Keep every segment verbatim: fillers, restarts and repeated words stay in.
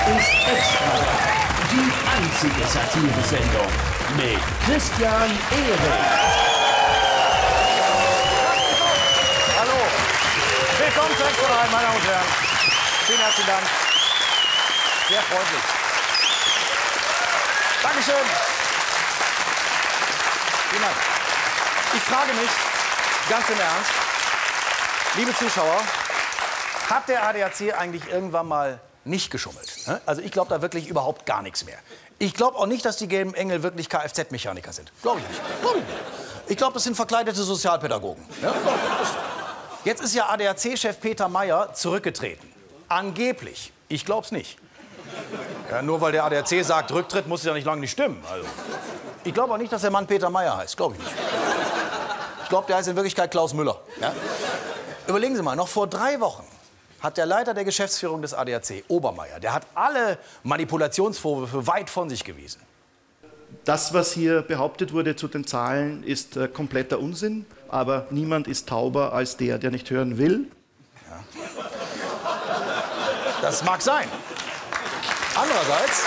ist Extra, die einzige Satire-Sendung mit Christian Ehring. Hallo, willkommen zu Extra, meine Damen und Herren. Vielen herzlichen Dank. Sehr freundlich. Dankeschön. Vielen Dank. Ich frage mich, ganz im Ernst, liebe Zuschauer, hat der A D A C eigentlich irgendwann mal nicht geschummelt? Also ich glaube da wirklich überhaupt gar nichts mehr. Ich glaube auch nicht, dass die gelben Engel wirklich Kfz-Mechaniker sind. Glaube ich nicht. Glaub ich nicht. Ich glaube, das sind verkleidete Sozialpädagogen. Ja? Jetzt ist ja A D A C-Chef Peter Mayer zurückgetreten. Angeblich. Ich glaube es nicht. Ja, nur weil der A D A C sagt, Rücktritt, muss es ja nicht lange nicht stimmen. Also, ich glaube auch nicht, dass der Mann Peter Mayer heißt. Glaube ich nicht. Ich glaube, der heißt in Wirklichkeit Klaus Müller. Ja? Überlegen Sie mal, noch vor drei Wochen hat der Leiter der Geschäftsführung des A D A C, Obermeier, der hat alle Manipulationsvorwürfe weit von sich gewiesen. Das, was hier behauptet wurde zu den Zahlen, ist äh, kompletter Unsinn. Aber niemand ist tauber als der, der nicht hören will. Ja. Das mag sein. Andererseits...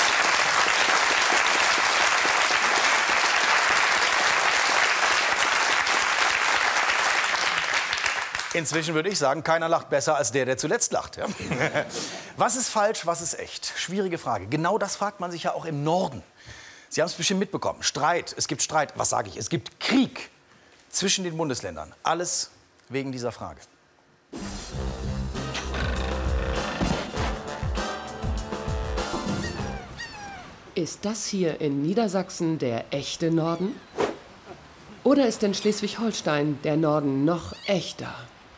Inzwischen würde ich sagen, keiner lacht besser als der, der zuletzt lacht. Ja? Was ist falsch, was ist echt? Schwierige Frage. Genau das fragt man sich ja auch im Norden. Sie haben es bestimmt mitbekommen. Streit, es gibt Streit, was sage ich? Es gibt Krieg zwischen den Bundesländern. Alles wegen dieser Frage. Ist das hier in Niedersachsen der echte Norden? Oder ist in Schleswig-Holstein der Norden noch echter?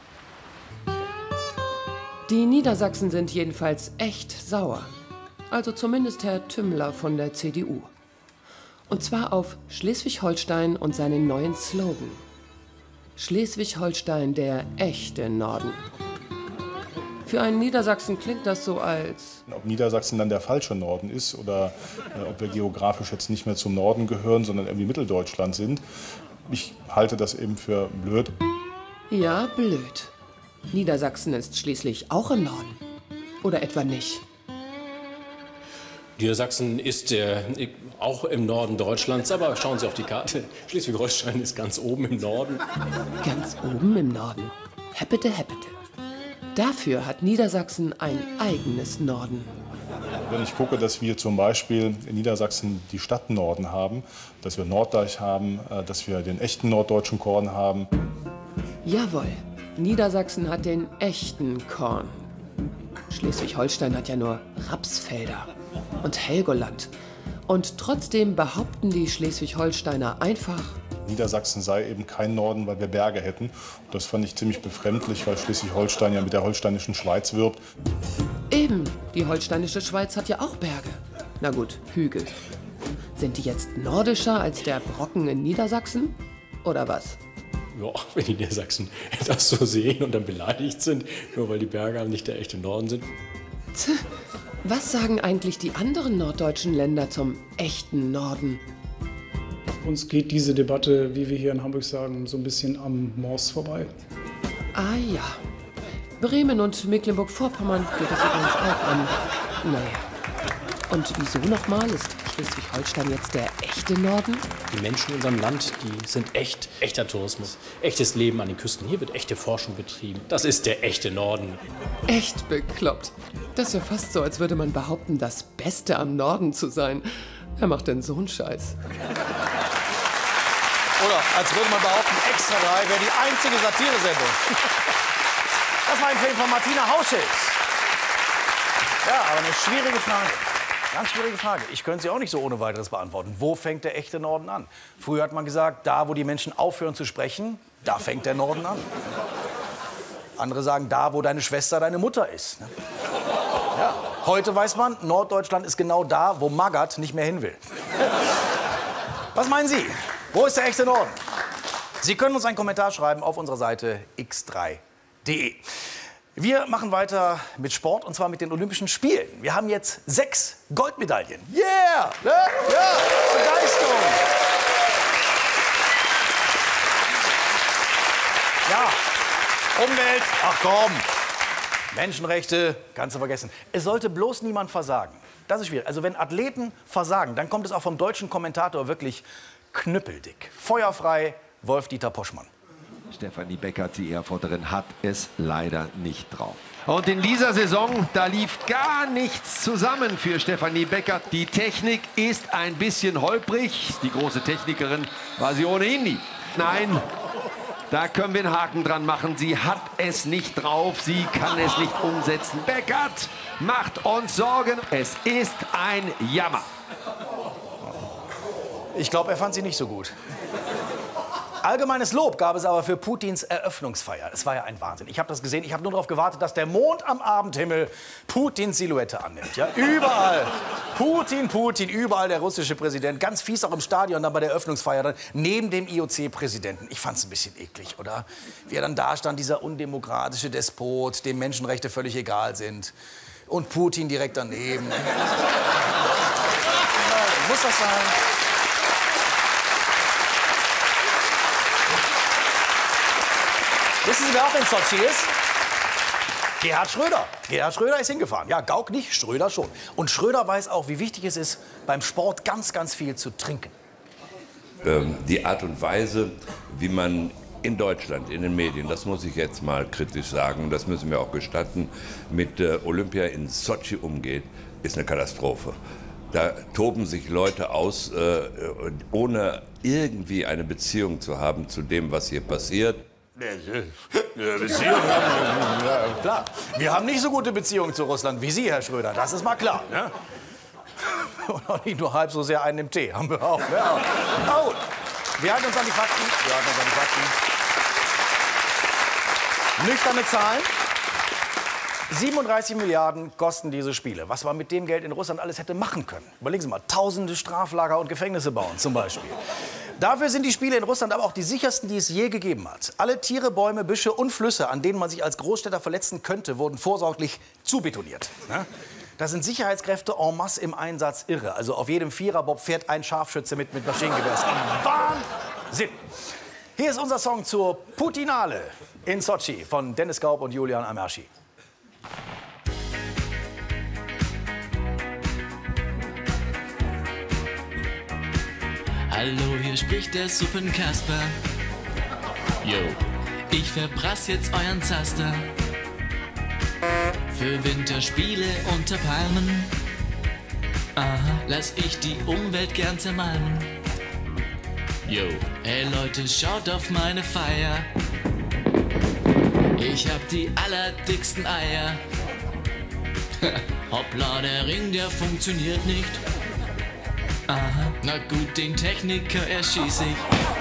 Die Niedersachsen sind jedenfalls echt sauer. Also zumindest Herr Tümmler von der C D U. Und zwar auf Schleswig-Holstein und seinen neuen Slogan. Schleswig-Holstein der echte Norden. Für einen Niedersachsen klingt das so als... Ob Niedersachsen dann der falsche Norden ist oder äh, ob wir geografisch jetzt nicht mehr zum Norden gehören, sondern irgendwie Mitteldeutschland sind. Ich halte das eben für blöd. Ja, blöd. Niedersachsen ist schließlich auch im Norden. Oder etwa nicht? Niedersachsen ist äh, auch im Norden Deutschlands, aber schauen Sie auf die Karte. Schleswig-Holstein ist ganz oben im Norden. Ganz oben im Norden. Heppete, heppete. Dafür hat Niedersachsen ein eigenes Norden. Wenn ich gucke, dass wir zum Beispiel in Niedersachsen die Stadt Norden haben, dass wir Norddeich haben, dass wir den echten norddeutschen Korn haben. Jawohl, Niedersachsen hat den echten Korn. Schleswig-Holstein hat ja nur Rapsfelder und Helgoland. Und trotzdem behaupten die Schleswig-Holsteiner einfach... Niedersachsen sei eben kein Norden, weil wir Berge hätten. Und das fand ich ziemlich befremdlich, weil Schleswig-Holstein ja mit der holsteinischen Schweiz wirbt. Eben, die holsteinische Schweiz hat ja auch Berge. Na gut, Hügel. Sind die jetzt nordischer als der Brocken in Niedersachsen? Oder was? Ja, wenn die Niedersachsen das so sehen und dann beleidigt sind, nur weil die Berge nicht der echte Norden sind. Tch, was sagen eigentlich die anderen norddeutschen Länder zum echten Norden? Uns geht diese Debatte, wie wir hier in Hamburg sagen, so ein bisschen am Mors vorbei. Ah ja. Bremen und Mecklenburg-Vorpommern geht es übrigens auch an. Naja. Und wieso nochmal ist Schleswig-Holstein jetzt der echte Norden? Die Menschen in unserem Land, die sind echt, echter Tourismus. Echtes Leben an den Küsten. Hier wird echte Forschung betrieben. Das ist der echte Norden. Echt bekloppt. Das ist ja fast so, als würde man behaupten, das Beste am Norden zu sein. Wer macht denn so einen Scheiß? Oder als würde man behaupten, Extra drei wäre die einzige Satire-Sendung. Das war ein Film von Martina Hauschild. Ja, aber eine schwierige Frage. Ganz schwierige Frage. Ich könnte sie auch nicht so ohne weiteres beantworten. Wo fängt der echte Norden an? Früher hat man gesagt, da, wo die Menschen aufhören zu sprechen, da fängt der Norden an. Andere sagen, da, wo deine Schwester deine Mutter ist. Ja. Heute weiß man, Norddeutschland ist genau da, wo Magath nicht mehr hin will. Was meinen Sie? Wo ist der echte Norden? Sie können uns einen Kommentar schreiben auf unserer Seite x drei punkt de. Wir machen weiter mit Sport, und zwar mit den Olympischen Spielen. Wir haben jetzt sechs Goldmedaillen. Yeah! Ja, ja. Begeisterung! Ja, Umwelt, ach komm, Menschenrechte, kannst du vergessen. Es sollte bloß niemand versagen. Das ist schwierig. Also wenn Athleten versagen, dann kommt es auch vom deutschen Kommentator wirklich knüppeldick. Feuerfrei, Wolf-Dieter Poschmann. Stefanie Beckert, die Erfurterin, hat es leider nicht drauf. Und in dieser Saison, da lief gar nichts zusammen für Stefanie Beckert. Die Technik ist ein bisschen holprig. Die große Technikerin war sie ohnehin nie. Nein, da können wir einen Haken dran machen. Sie hat es nicht drauf. Sie kann es nicht umsetzen. Beckert macht uns Sorgen. Es ist ein Jammer. Ich glaube, er fand sie nicht so gut. Allgemeines Lob gab es aber für Putins Eröffnungsfeier. Es war ja ein Wahnsinn. Ich habe das gesehen. Ich habe nur darauf gewartet, dass der Mond am Abendhimmel Putins Silhouette annimmt. Ja, überall. Putin, Putin, überall der russische Präsident. Ganz fies auch im Stadion dann bei der Eröffnungsfeier, dann neben dem I O C-Präsidenten. Ich fand es ein bisschen eklig, oder? Wie er dann da stand, dieser undemokratische Despot, dem Menschenrechte völlig egal sind. Und Putin direkt daneben. Muss das sein? Wissen Sie, wer auch in Sochi ist? Gerhard Schröder. Gerhard Schröder ist hingefahren. Ja, Gauck nicht, Schröder schon. Und Schröder weiß auch, wie wichtig es ist, beim Sport ganz, ganz viel zu trinken. Ähm, die Art und Weise, wie man in Deutschland, in den Medien, das muss ich jetzt mal kritisch sagen, das müssen wir auch gestatten, mit äh, Olympia in Sochi umgeht, ist eine Katastrophe. Da toben sich Leute aus, äh, ohne irgendwie eine Beziehung zu haben zu dem, was hier passiert. Beziehung haben wir, ja, klar. Wir haben nicht so gute Beziehungen zu Russland wie Sie, Herr Schröder. Das ist mal klar. Ne? Und auch nicht nur halb so sehr einen im Tee. Haben wir auch. Ja. Oh, wir halten uns an die Fakten. Wir halten uns an die Fakten. Nüchterne Zahlen. siebenunddreißig Milliarden kosten diese Spiele. Was man mit dem Geld in Russland alles hätte machen können. Überlegen Sie mal, tausende Straflager und Gefängnisse bauen zum Beispiel. Dafür sind die Spiele in Russland aber auch die sichersten, die es je gegeben hat. Alle Tiere, Bäume, Büsche und Flüsse, an denen man sich als Großstädter verletzen könnte, wurden vorsorglich zubetoniert. Da sind Sicherheitskräfte en masse im Einsatz, irre. Also auf jedem Viererbob fährt ein Scharfschütze mit, mit Maschinengewehr. Das ist ein Wahnsinn! Hier ist unser Song zur Putinale in Sochi von Dennis Gaub und Julian Amerschi. Hallo, hier spricht der Suppenkasper. Yo. Ich verprass jetzt euren Zaster. Für Winterspiele unter Palmen. Aha, lass ich die Umwelt gern zermalmen. Yo. Hey Leute, schaut auf meine Feier. Ich hab die allerdicksten Eier. Hoppla, der Ring, der funktioniert nicht. Aha, na gut, den Techniker erschieß ich.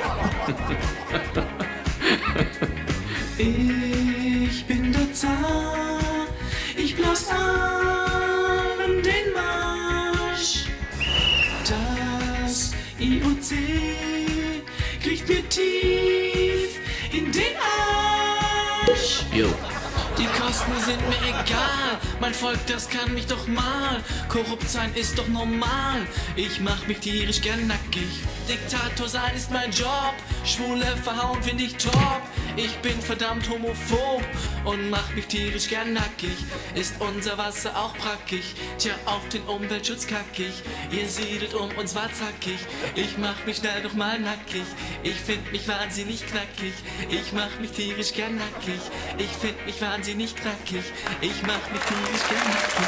Ich bin der Zar, ich blas allen den Marsch. Das I O C kriegt mir tief in den Arsch. Yo. Die Kosten sind mir egal, mein Volk, das kann mich doch mal. Korrupt sein ist doch normal, ich mach mich tierisch gern nackig. Diktator sein ist mein Job, Schwule verhauen find ich top. Ich bin verdammt homophob und mach mich tierisch gern nackig. Ist unser Wasser auch praktisch? Tja, auf den Umweltschutz kack ich. Ihr siedelt um uns war zackig. Ich mach mich schnell doch mal nackig. Ich find mich wahnsinnig knackig. Ich mach mich tierisch gern nackig. Ich find mich wahnsinnig knackig. Ich mach mich tierisch gern nackig.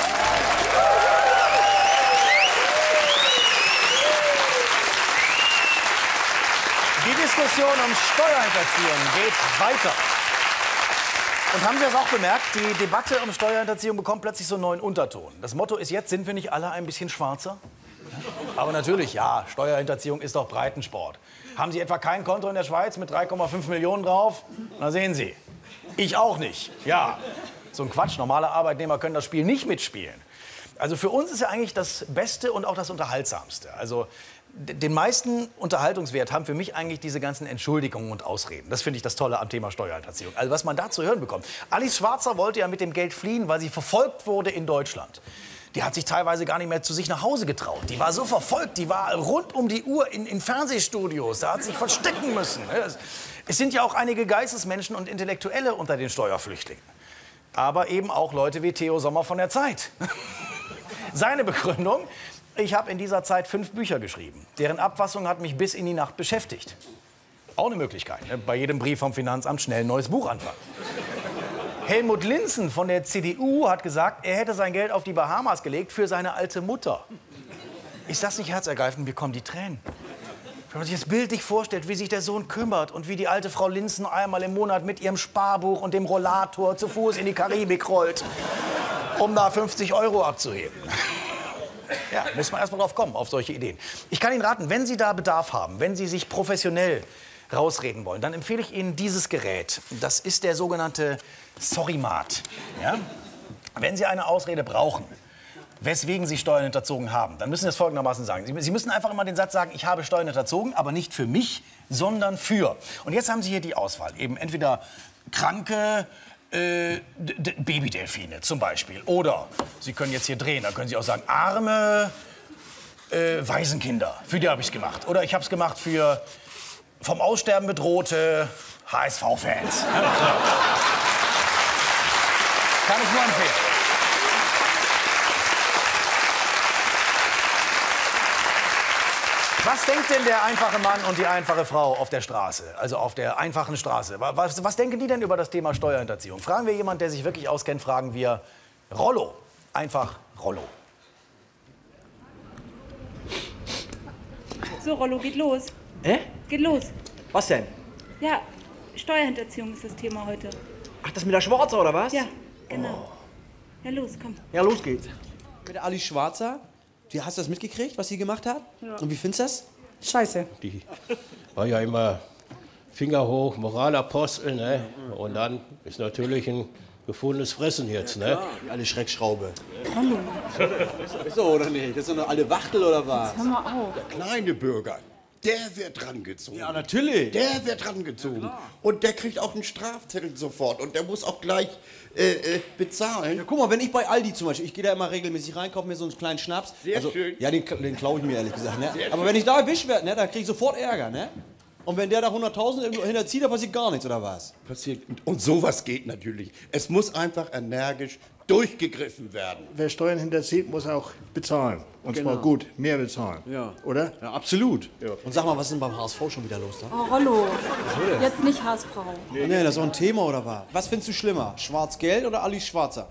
Die Diskussion um Steuerhinterziehung geht weiter. Und haben Sie das auch bemerkt? Die Debatte um Steuerhinterziehung bekommt plötzlich so einen neuen Unterton. Das Motto ist jetzt, sind wir nicht alle ein bisschen schwarzer? Aber natürlich, ja, Steuerhinterziehung ist doch Breitensport. Haben Sie etwa kein Konto in der Schweiz mit drei Komma fünf Millionen drauf? Na sehen Sie, ich auch nicht. Ja, so ein Quatsch, normale Arbeitnehmer können das Spiel nicht mitspielen. Also für uns ist ja eigentlich das Beste und auch das Unterhaltsamste. Also den meisten Unterhaltungswert haben für mich eigentlich diese ganzen Entschuldigungen und Ausreden. Das finde ich das Tolle am Thema Steuerhinterziehung. Also was man da zu hören bekommt. Alice Schwarzer wollte ja mit dem Geld fliehen, weil sie verfolgt wurde in Deutschland. Die hat sich teilweise gar nicht mehr zu sich nach Hause getraut. Die war so verfolgt, die war rund um die Uhr in, in Fernsehstudios. Da hat sie sich verstecken müssen. Es sind ja auch einige Geistesmenschen und Intellektuelle unter den Steuerflüchtlingen. Aber eben auch Leute wie Theo Sommer von der Zeit. Seine Begründung: Ich habe in dieser Zeit fünf Bücher geschrieben. Deren Abfassung hat mich bis in die Nacht beschäftigt. Auch eine Möglichkeit, ne? Bei jedem Brief vom Finanzamt schnell ein neues Buch anfangen. Helmut Linsen von der C D U hat gesagt, er hätte sein Geld auf die Bahamas gelegt für seine alte Mutter. Ist das nicht herzergreifend? Mir kommen die Tränen. Wenn man sich das bildlich vorstellt, wie sich der Sohn kümmert und wie die alte Frau Linsen einmal im Monat mit ihrem Sparbuch und dem Rollator zu Fuß in die Karibik rollt, um da fünfzig Euro abzuheben. Ja, muss man erst mal drauf kommen, auf solche Ideen. Ich kann Ihnen raten, wenn Sie da Bedarf haben, wenn Sie sich professionell rausreden wollen, dann empfehle ich Ihnen dieses Gerät. Das ist der sogenannte Sorrymat. Ja? Wenn Sie eine Ausrede brauchen, weswegen Sie Steuern hinterzogen haben, dann müssen Sie das folgendermaßen sagen. Sie müssen einfach immer den Satz sagen, ich habe Steuern hinterzogen, aber nicht für mich, sondern für. Und jetzt haben Sie hier die Auswahl. Eben entweder kranke äh, Babydelfine zum Beispiel. Oder Sie können jetzt hier drehen, da können Sie auch sagen, arme äh, Waisenkinder. Für die habe ich es gemacht. Oder ich habe es gemacht für vom Aussterben bedrohte H S V-Fans. Kann ich nur empfehlen. Was denkt denn der einfache Mann und die einfache Frau auf der Straße, also auf der einfachen Straße? Was, was denken die denn über das Thema Steuerhinterziehung? Fragen wir jemanden, der sich wirklich auskennt, fragen wir Rollo. Einfach Rollo. So, Rollo, geht los. Hä? Geht los. Was denn? Ja, Steuerhinterziehung ist das Thema heute. Ach, das mit der Schwarzer, oder was? Ja, genau. Ja, los, komm. Ja, los geht's. Mit der Alice Schwarzer. Die, hast du das mitgekriegt, was sie gemacht hat? Ja. Und wie findest du das? Scheiße. Die war ja immer Finger hoch, Moralapostel, ne? Und dann ist natürlich ein gefundenes Fressen jetzt, ne? Ja, die alte Schreckschraube. Hallo. So, oder nicht? Das ist so eine alte Wachtel, oder was? Jetzt hör mal auf. Der kleine Bürger, der wird rangezogen. Ja, natürlich. Der wird rangezogen. Ja, und der kriegt auch einen Strafzettel sofort. Und der muss auch gleich äh, äh, bezahlen. Ja, guck mal, wenn ich bei Aldi zum Beispiel, ich gehe da immer regelmäßig rein, kaufe mir so einen kleinen Schnaps. Sehr also, schön. Ja, den, den klaue ich mir ehrlich gesagt. Ne? Sehr Aber schön. wenn ich da erwischt werde, ne, dann kriege ich sofort Ärger. Ne? Und wenn der da hunderttausend hinterzieht, dann passiert gar nichts, oder was? Passiert. Und sowas geht natürlich. Es muss einfach energisch durchgegriffen werden. Wer Steuern hinterzieht, muss auch bezahlen. Und Genau. zwar gut, mehr bezahlen. Ja. Oder? Ja, absolut. Ja. Und sag mal, was ist denn beim H S V schon wieder los da? Oh, Rollo. Was denn? Jetzt nicht Hassfrau. Nee, nee, das ist doch ein Thema, oder was? Was findest du schlimmer? Schwarz-Gelb oder Alice Schwarzer?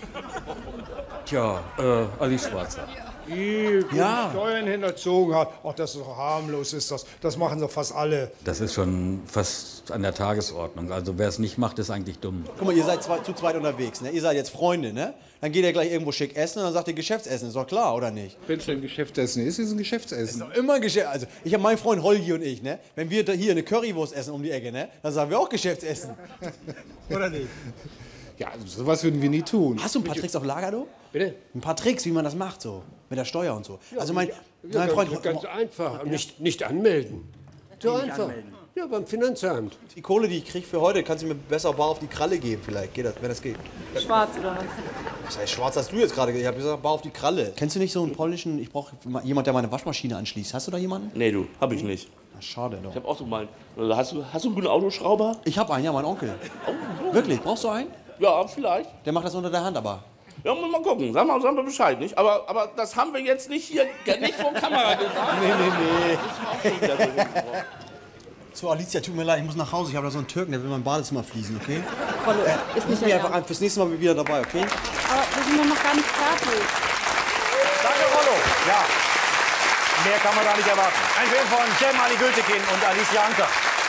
Tja, äh, Alice Schwarzer. Die Ja. Steuern hinterzogen hat, ach, das ist doch harmlos, ist das. Das machen doch fast alle. Das ist schon fast an der Tagesordnung. Also wer es nicht macht, ist eigentlich dumm. Guck mal, ihr seid zwei, zu zweit unterwegs, ne? Ihr seid jetzt Freunde, ne? Dann geht ihr gleich irgendwo schick essen und dann sagt ihr Geschäftsessen, ist doch klar, oder nicht? Wenn es ein Geschäftsessen ist, ist es ein Geschäftsessen. Ist doch immer ein Geschäft. Also ich habe meinen Freund Holgi und ich, ne? Wenn wir da hier eine Currywurst essen um die Ecke, ne? Dann sagen wir auch Geschäftsessen. Oder nicht? Ja, sowas würden wir nie tun. Hast du ein paar Tricks auf Lager, du? Bitte? Ein paar Tricks, wie man das macht, so. Mit der Steuer und so. Ja, also mein, ja, mein ja, Freund... ganz, ganz einfach. Nicht, nicht anmelden. So Nicht einfach. anmelden. Ja, beim Finanzamt. Die Kohle, die ich kriege für heute, kannst du mir besser bar auf die Kralle geben vielleicht. Geht das, wenn das geht. Schwarz oder was? Das heißt, schwarz hast du jetzt gerade gesagt. Ich habe gesagt, bar auf die Kralle. Kennst du nicht so einen polnischen, ich brauche jemand, der meine Waschmaschine anschließt. Hast du da jemanden? Nee, du, hab ich nicht. Na, schade doch. Ich hab auch so mal. Hast du, hast du einen guten Autoschrauber? Ich habe einen, ja, mein Onkel. Oh, Wirklich? Brauchst du einen? Ja, vielleicht. Der macht das unter der Hand aber. Ja, muss mal gucken. Sag mal, sag mal Bescheid, nicht? Aber, aber das haben wir jetzt nicht hier, nicht vor Kamera gesagt. Nee, nee, nee. So, Alicia, tut mir leid, ich muss nach Hause. Ich habe da so einen Türken, der will mein Badezimmer fließen, okay? Rollo, Äh, ist nicht mir dein einfach Ernst. an, fürs nächste Mal wieder dabei, okay? Aber wir sind doch noch gar nicht fertig. Danke, Rollo. Ja, mehr kann man da nicht erwarten. Ein Film von Cem Ali Gültekin und Alicia Anker.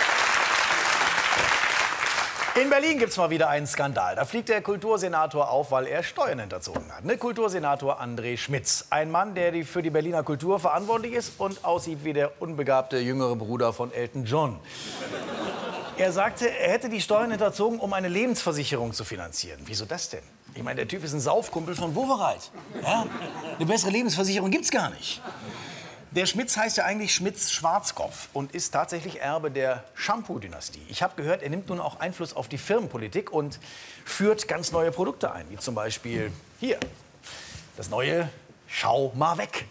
In Berlin gibt es mal wieder einen Skandal. Da fliegt der Kultursenator auf, weil er Steuern hinterzogen hat. Ne? Kultursenator André Schmitz. Ein Mann, der die für die Berliner Kultur verantwortlich ist und aussieht wie der unbegabte jüngere Bruder von Elton John. Er sagte, er hätte die Steuern hinterzogen, um eine Lebensversicherung zu finanzieren. Wieso das denn? Ich meine, der Typ ist ein Saufkumpel von Wowereit. Ja? Eine bessere Lebensversicherung gibt's gar nicht. Der Schmitz heißt ja eigentlich Schmitz-Schwarzkopf und ist tatsächlich Erbe der Shampoo-Dynastie. Ich habe gehört, er nimmt nun auch Einfluss auf die Firmenpolitik und führt ganz neue Produkte ein, wie zum Beispiel hier, das neue Schau mal weg.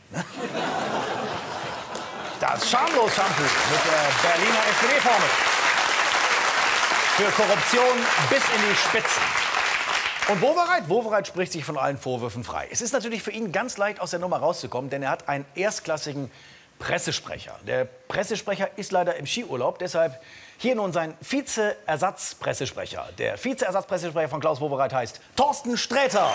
Das Schamlos-Shampoo mit der Berliner S P D-Formel. Für Korruption bis in die Spitzen. Und Wowereit? Wowereit spricht sich von allen Vorwürfen frei. Es ist natürlich für ihn ganz leicht, aus der Nummer rauszukommen, denn er hat einen erstklassigen Pressesprecher. Der Pressesprecher ist leider im Skiurlaub, deshalb hier nun sein Vize-Ersatzpressesprecher. Der Vize-Ersatzpressesprecher von Klaus Wowereit heißt Thorsten Sträter.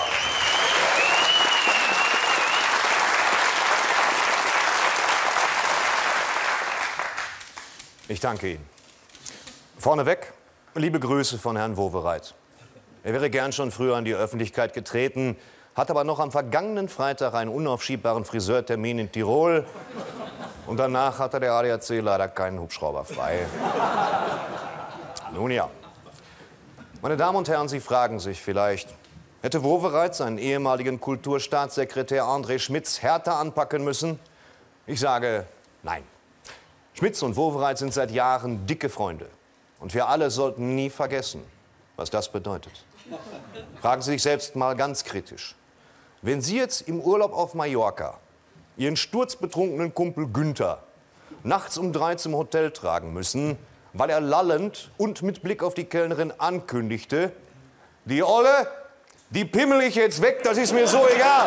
Ich danke Ihnen. Vorneweg, liebe Grüße von Herrn Wowereit. Er wäre gern schon früher an die Öffentlichkeit getreten, hat aber noch am vergangenen Freitag einen unaufschiebbaren Friseurtermin in Tirol. Und danach hatte der A D A C leider keinen Hubschrauber frei. Nun ja. Meine Damen und Herren, Sie fragen sich vielleicht, hätte Wowereit seinen ehemaligen Kulturstaatssekretär André Schmitz härter anpacken müssen? Ich sage nein. Schmitz und Wowereit sind seit Jahren dicke Freunde. Und wir alle sollten nie vergessen, was das bedeutet. Fragen Sie sich selbst mal ganz kritisch. Wenn Sie jetzt im Urlaub auf Mallorca Ihren sturzbetrunkenen Kumpel Günther nachts um drei zum Hotel tragen müssen, weil er lallend und mit Blick auf die Kellnerin ankündigte, die Olle, die pimmel ich jetzt weg, das ist mir so egal.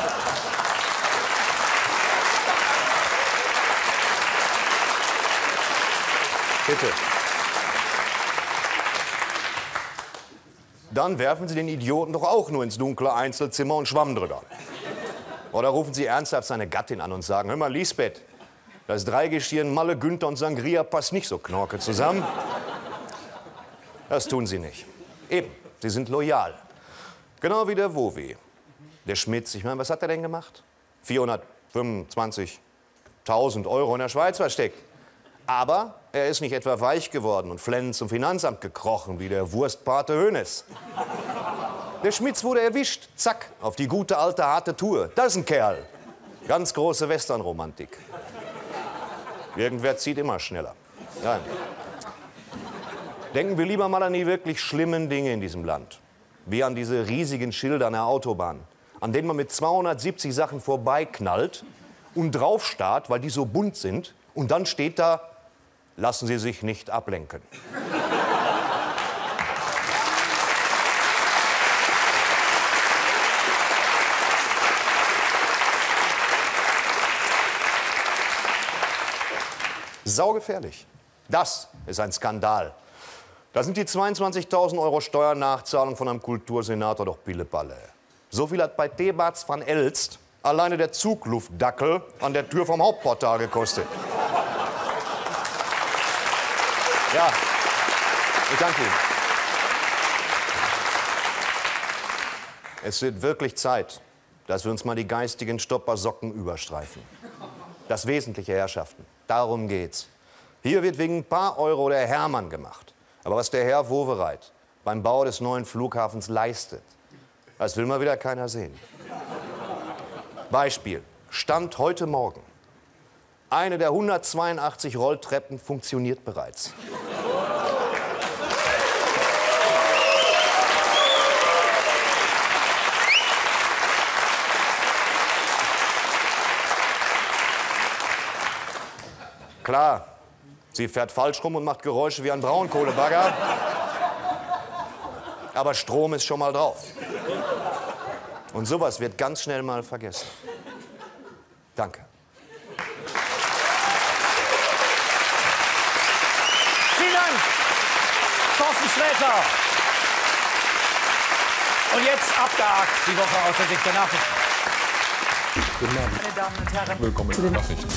Bitte. Dann werfen Sie den Idioten doch auch nur ins dunkle Einzelzimmer und Schwamm drüber. Oder rufen Sie ernsthaft seine Gattin an und sagen, hör mal, Lisbeth, das Dreigestirn Malle, Günther und Sangria passt nicht so knorke zusammen. Das tun Sie nicht. Eben, Sie sind loyal. Genau wie der Wowi. Der Schmitz, ich meine, was hat er denn gemacht? vierhundertfünfundzwanzigtausend Euro in der Schweiz versteckt. Aber er ist nicht etwa weich geworden und flennend zum Finanzamt gekrochen, wie der Wurstpate Hoeneß. Der Schmitz wurde erwischt. Zack, auf die gute, alte, harte Tour. Das ist ein Kerl. Ganz große Westernromantik. Irgendwer zieht immer schneller. Nein. Denken wir lieber mal an die wirklich schlimmen Dinge in diesem Land. Wie an diese riesigen Schilder an der Autobahn, an denen man mit zweihundertsiebzig Sachen vorbeiknallt und draufstarrt, weil die so bunt sind. Und dann steht da, lassen Sie sich nicht ablenken. Saugefährlich. Das ist ein Skandal. Da sind die zweiundzwanzigtausend Euro Steuernachzahlung von einem Kultursenator doch Pillepalle. So viel hat bei Thebats van Elst alleine der Zugluftdackel an der Tür vom Hauptportal gekostet. Ja, ich danke Ihnen. Es wird wirklich Zeit, dass wir uns mal die geistigen Stoppersocken überstreifen. Das Wesentliche, Herrschaften, darum geht's. Hier wird wegen ein paar Euro der Hermann gemacht. Aber was der Herr Wowereit beim Bau des neuen Flughafens leistet, das will mal wieder keiner sehen. Beispiel, Stand heute Morgen. Eine der hundertzweiundachtzig Rolltreppen funktioniert bereits. Klar, sie fährt falsch rum und macht Geräusche wie ein Braunkohlebagger. Aber Strom ist schon mal drauf. Und sowas wird ganz schnell mal vergessen. Danke. Vielen Dank, Thorsten Sträter. Und jetzt abgehakt die Woche aus der Sicht der Nachrichten. Guten Abend. Meine Damen und Herren, Willkommen zu den Nachrichten.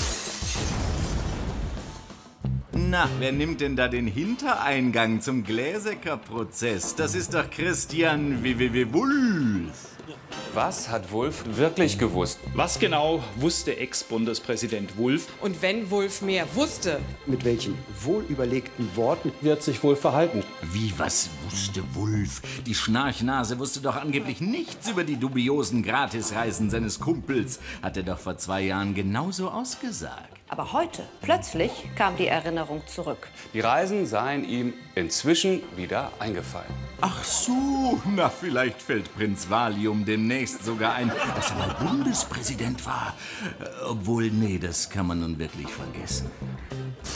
Na, wer nimmt denn da den Hintereingang zum Gläsecker-Prozess? Das ist doch Christian W W Wulff. Was hat Wulff wirklich gewusst? Was genau wusste Ex-Bundespräsident Wulff? Und wenn Wulff mehr wusste? Mit welchen wohlüberlegten Worten wird sich Wulff verhalten? Wie, was wusste Wulff? Die Schnarchnase wusste doch angeblich nichts über die dubiosen Gratisreisen seines Kumpels. Hat er doch vor zwei Jahren genauso ausgesagt. Aber heute, plötzlich, kam die Erinnerung zurück. Die Reisen seien ihm inzwischen wieder eingefallen. Ach so, na, vielleicht fällt Prinz Valium demnächst sogar ein, dass er mal Bundespräsident war. Obwohl, nee, das kann man nun wirklich vergessen.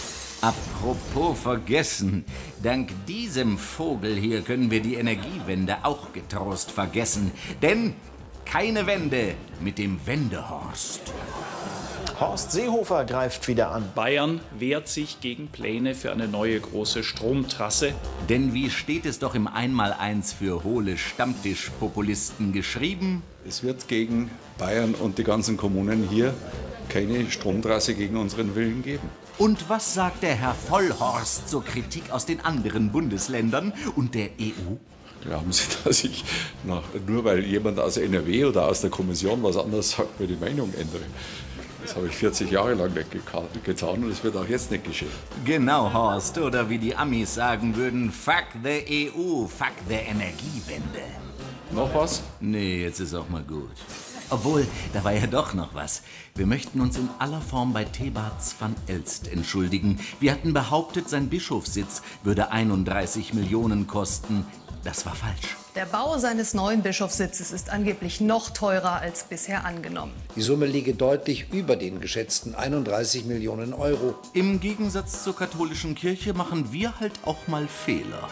Apropos vergessen. Dank diesem Vogel hier können wir die Energiewende auch getrost vergessen. Denn keine Wende mit dem Wendehorst. Horst Seehofer greift wieder an. Bayern wehrt sich gegen Pläne für eine neue große Stromtrasse. Denn wie steht es doch im Einmaleins für hohle Stammtischpopulisten geschrieben? Es wird gegen Bayern und die ganzen Kommunen hier keine Stromtrasse gegen unseren Willen geben. Und was sagt der Herr Vollhorst zur Kritik aus den anderen Bundesländern und der E U? Glauben Sie, dass ich nach, nur weil jemand aus N R W oder aus der Kommission was anderes sagt, mir die Meinung ändere? Das habe ich vierzig Jahre lang nicht getan und es wird auch jetzt nicht geschehen. Genau, Horst. Oder wie die Amis sagen würden, fuck the E U, fuck the Energiewende. Noch was? Nee, jetzt ist auch mal gut. Obwohl, da war ja doch noch was. Wir möchten uns in aller Form bei Thebats van Elst entschuldigen. Wir hatten behauptet, sein Bischofssitz würde einunddreißig Millionen kosten. Das war falsch. Der Bau seines neuen Bischofssitzes ist angeblich noch teurer als bisher angenommen. Die Summe liege deutlich über den geschätzten einunddreißig Millionen Euro. Im Gegensatz zur katholischen Kirche machen wir halt auch mal Fehler.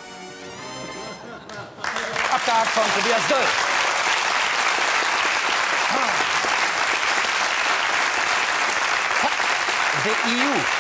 Abgehakt von Tobias Döll. The E U.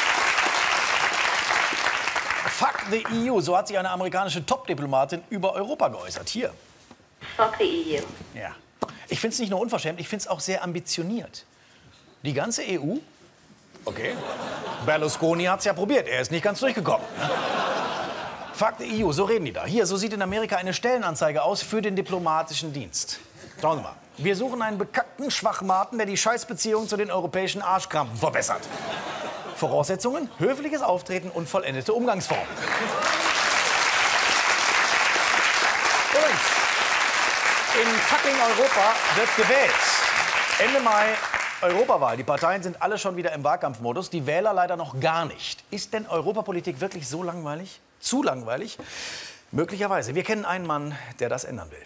Fuck the E U, so hat sich eine amerikanische Top-Diplomatin über Europa geäußert. Hier. Fuck the E U. Ja. Ich finde es nicht nur unverschämt, ich finde es auch sehr ambitioniert. Die ganze E U? Okay. Berlusconi hat es ja probiert, er ist nicht ganz durchgekommen. Fuck the E U, so reden die da. Hier, so sieht in Amerika eine Stellenanzeige aus für den diplomatischen Dienst. Schauen Sie mal. Wir suchen einen bekackten Schwachmaten, der die Scheißbeziehung zu den europäischen Arschkrampen verbessert. Voraussetzungen? Höfliches Auftreten und vollendete Umgangsformen. Übrigens, in fucking Europa wird gewählt. Ende Mai Europawahl. Die Parteien sind alle schon wieder im Wahlkampfmodus, die Wähler leider noch gar nicht. Ist denn Europapolitik wirklich so langweilig? Zu langweilig? Möglicherweise. Wir kennen einen Mann, der das ändern will.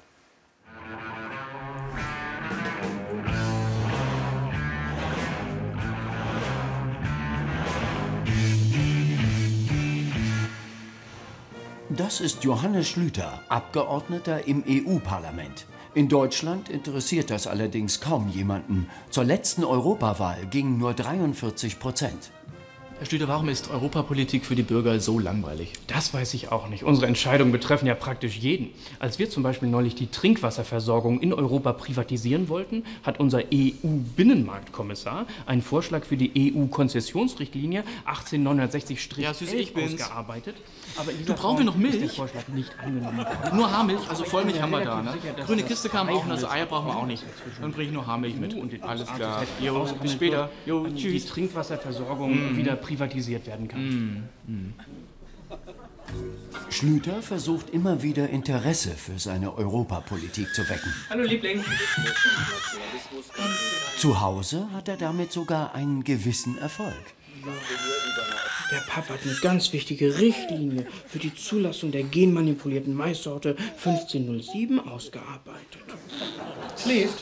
Das ist Johannes Schlüter, Abgeordneter im E U-Parlament. In Deutschland interessiert das allerdings kaum jemanden. Zur letzten Europawahl gingen nur dreiundvierzig Prozent. Herr Schlüter, warum ist Europapolitik für die Bürger so langweilig? Das weiß ich auch nicht. Unsere Entscheidungen betreffen ja praktisch jeden. Als wir zum Beispiel neulich die Trinkwasserversorgung in Europa privatisieren wollten, hat unser E U-Binnenmarktkommissar einen Vorschlag für die E U-Konzessionsrichtlinie achtzehnhundertneunundsechzig Ja, süß, ich bin's. ausgearbeitet. Aber in Du, dieser brauchen wir noch Form ist Milch? der Vorschlag nicht angenommen worden. Nur Haarmilch, also Vollmilch haben wir da. Ne? Sicher, dass Grüne das Kiste kam auch, und also Eihandels- Eier brauchen wir auch nicht. Dann bringe ich nur Haarmilch mit. Und den Alles Arzt- klar. Arzt- Jo, Arzt- bis später. Jo, Die tschüss. Trinkwasserversorgung Mm. wieder privatisiert werden kann. Mm. Schlüter versucht immer wieder Interesse für seine Europapolitik zu wecken. Hallo Liebling. Zu Hause hat er damit sogar einen gewissen Erfolg. Der Papa hat eine ganz wichtige Richtlinie für die Zulassung der genmanipulierten Maissorte fünfzehn null sieben ausgearbeitet. Schläft.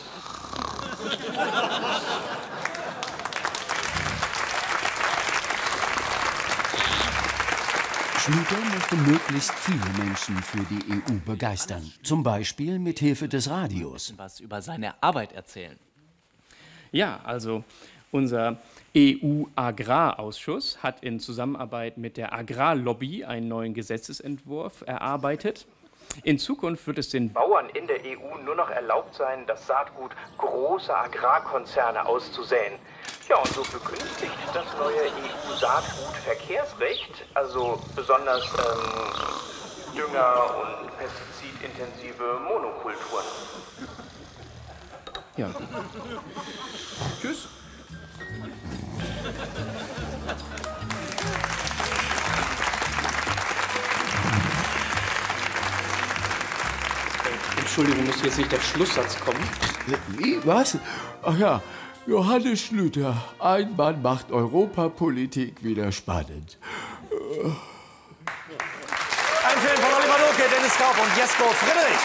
Schlüter möchte möglichst viele Menschen für die E U begeistern. Zum Beispiel mit Hilfe des Radios. Was über seine Arbeit erzählen. Ja, also unser E U-Agrarausschuss hat in Zusammenarbeit mit der Agrarlobby einen neuen Gesetzesentwurf erarbeitet. In Zukunft wird es den Bauern in der E U nur noch erlaubt sein, das Saatgut großer Agrarkonzerne auszusäen. Ja, und so begünstigt das neue E U-Saatgutverkehrsrecht, also besonders ähm, Dünger- und pestizidintensive Monokulturen. Ja. Tschüss. Entschuldigung, muss jetzt nicht der Schlusssatz kommen? Wie? Was? Ach ja, Johannes Schlüter. Ein Mann macht Europapolitik wieder spannend. Ein Film von Oliver Doke, Dennis Kaup und Jesko Friedrich.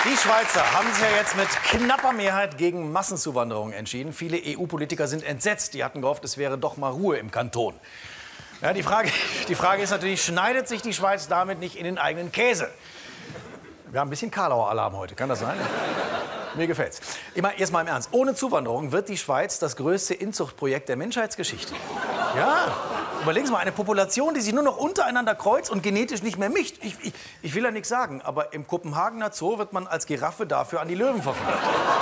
Die Schweizer haben sich ja jetzt mit knapper Mehrheit gegen Massenzuwanderung entschieden. Viele E U-Politiker sind entsetzt. Die hatten gehofft, es wäre doch mal Ruhe im Kanton. Ja, die Frage, die Frage ist natürlich, schneidet sich die Schweiz damit nicht in den eigenen Käse? Wir haben ein bisschen Karlauer Alarm heute, kann das sein? Mir gefällt's. Ich meine, erst mal im Ernst. Ohne Zuwanderung wird die Schweiz das größte Inzuchtprojekt der Menschheitsgeschichte. Ja, überlegen Sie mal, eine Population, die sich nur noch untereinander kreuzt und genetisch nicht mehr mischt. Ich, ich, ich will ja nichts sagen, aber im Kopenhagener Zoo wird man als Giraffe dafür an die Löwen verführt.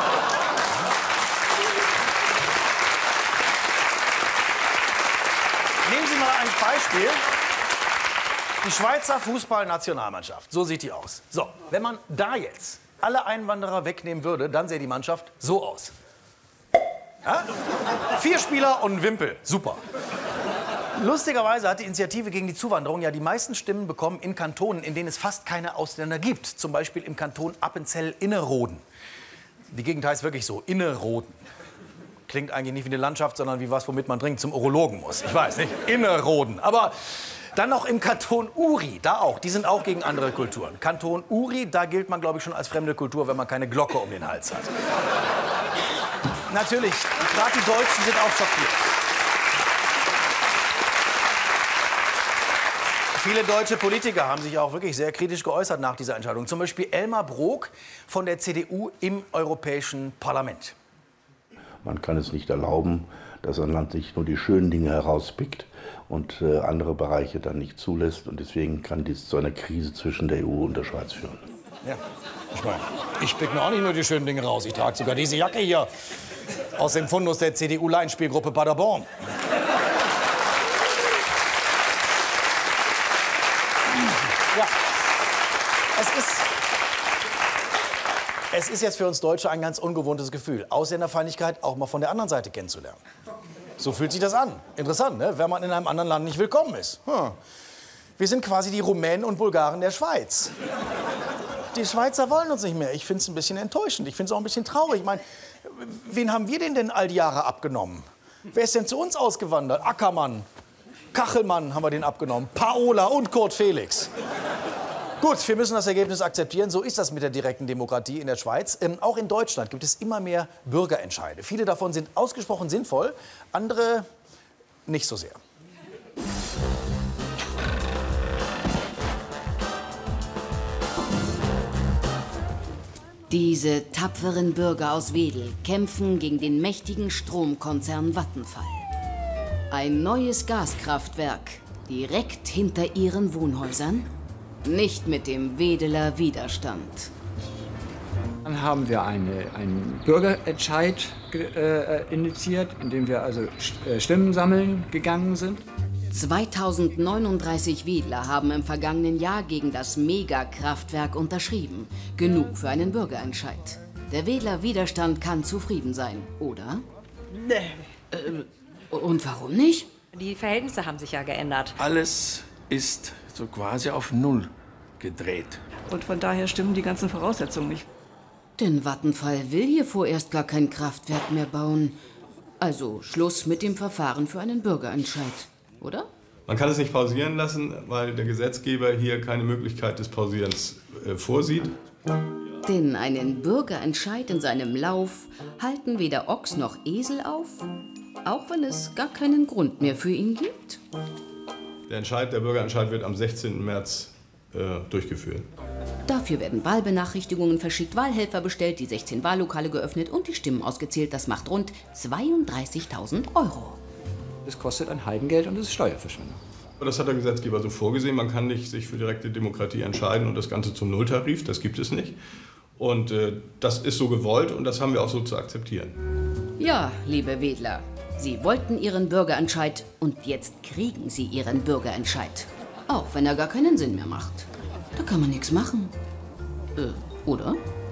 Nehmen Sie mal ein Beispiel. Die Schweizer Fußballnationalmannschaft, so sieht die aus. So, wenn man da jetzt alle Einwanderer wegnehmen würde, dann sähe die Mannschaft so aus. Ja? Vier Spieler und ein Wimpel, super. Lustigerweise hat die Initiative gegen die Zuwanderung ja die meisten Stimmen bekommen in Kantonen, in denen es fast keine Ausländer gibt. Zum Beispiel im Kanton Appenzell-Innerrhoden. Die Gegend heißt wirklich so, Innerrhoden. Klingt eigentlich nicht wie eine Landschaft, sondern wie was, womit man dringend zum Urologen muss. Ich weiß nicht, Innerrhoden. Aber dann noch im Kanton Uri, da auch. Die sind auch gegen andere Kulturen. Kanton Uri, da gilt man, glaube ich, schon als fremde Kultur, wenn man keine Glocke um den Hals hat. Natürlich, gerade die Deutschen sind auch schockiert. Viele deutsche Politiker haben sich auch wirklich sehr kritisch geäußert nach dieser Entscheidung. Zum Beispiel Elmar Brok von der C D U im Europäischen Parlament. Man kann es nicht erlauben, dass ein Land sich nur die schönen Dinge herauspickt und äh, andere Bereiche dann nicht zulässt. Und deswegen kann dies zu einer Krise zwischen der E U und der Schweiz führen. Ja, ich meine, ich pick mir auch nicht nur die schönen Dinge raus. Ich trage sogar diese Jacke hier aus dem Fundus der C D U-Laienspielgruppe Paderborn. Ja, es ist, es ist jetzt für uns Deutsche ein ganz ungewohntes Gefühl, Ausländerfeindlichkeit auch mal von der anderen Seite kennenzulernen. So fühlt sich das an. Interessant, ne? Wenn man in einem anderen Land nicht willkommen ist. Hm. Wir sind quasi die Rumänen und Bulgaren der Schweiz. Die Schweizer wollen uns nicht mehr. Ich finde es ein bisschen enttäuschend. Ich finde es auch ein bisschen traurig. Ich meine, wen haben wir denn denn all die Jahre abgenommen? Wer ist denn zu uns ausgewandert? Ackermann, Kachelmann haben wir den abgenommen. Paola und Kurt Felix. Gut, wir müssen das Ergebnis akzeptieren. So ist das mit der direkten Demokratie in der Schweiz. Ähm, auch in Deutschland gibt es immer mehr Bürgerentscheide. Viele davon sind ausgesprochen sinnvoll, andere nicht so sehr. Diese tapferen Bürger aus Wedel kämpfen gegen den mächtigen Stromkonzern Vattenfall. Ein neues Gaskraftwerk direkt hinter ihren Wohnhäusern? Nicht mit dem Wedeler Widerstand. Dann haben wir eine, einen Bürgerentscheid äh, initiiert, in dem wir also Stimmen sammeln gegangen sind. zweitausendneununddreißig Wedler haben im vergangenen Jahr gegen das Megakraftwerk unterschrieben. Genug für einen Bürgerentscheid. Der Wedler Widerstand kann zufrieden sein, oder? Nee. Äh, und warum nicht? Die Verhältnisse haben sich ja geändert. Alles ist so quasi auf Null gedreht. Und von daher stimmen die ganzen Voraussetzungen nicht. Denn Vattenfall will hier vorerst gar kein Kraftwerk mehr bauen. Also Schluss mit dem Verfahren für einen Bürgerentscheid, oder? Man kann es nicht pausieren lassen, weil der Gesetzgeber hier keine Möglichkeit des Pausierens äh, vorsieht. Denn einen Bürgerentscheid in seinem Lauf halten weder Ochs noch Esel auf, auch wenn es gar keinen Grund mehr für ihn gibt. Der Entscheid, der Bürgerentscheid wird am sechzehnten März äh, durchgeführt. Dafür werden Wahlbenachrichtigungen verschickt, Wahlhelfer bestellt, die sechzehn Wahllokale geöffnet und die Stimmen ausgezählt. Das macht rund zweiunddreißigtausend Euro. Es kostet ein Heidengeld und es ist Steuerverschwendung. Das hat der Gesetzgeber so vorgesehen. Man kann nicht sich für direkte Demokratie entscheiden und das Ganze zum Nulltarif. Das gibt es nicht. Und äh, das ist so gewollt und das haben wir auch so zu akzeptieren. Ja, liebe Wedler, Sie wollten Ihren Bürgerentscheid und jetzt kriegen Sie Ihren Bürgerentscheid. Auch wenn er gar keinen Sinn mehr macht. Da kann man nichts machen. Äh, oder?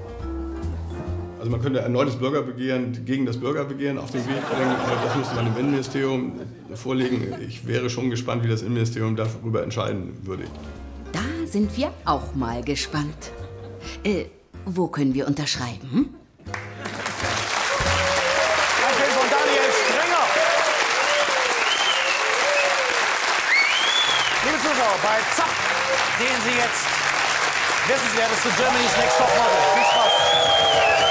Also man könnte erneutes Bürgerbegehren gegen das Bürgerbegehren auf den Weg bringen. Das müsste man im Innenministerium vorlegen. Ich wäre schon gespannt, wie das Innenministerium darüber entscheiden würde. Da sind wir auch mal gespannt. Äh, wo können wir unterschreiben? Von Daniel Strenger. Liebe Zuschauer, bei Zapp sehen Sie jetzt Wissenswertes zu Germany's Next Top Model. Viel Spaß.